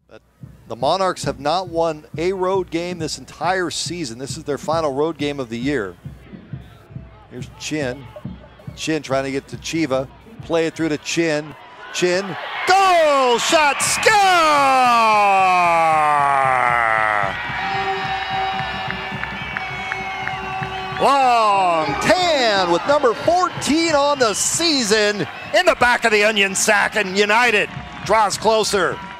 But the Monarchs have not won a road game this entire season. This is their final road game of the year. Here's Chin. Chin trying to get to Chiva. Play it through to Chin. Chin. Goal! Shot! Score! Long Tan with number 14 on the season in the back of the onion sack, and United draws closer.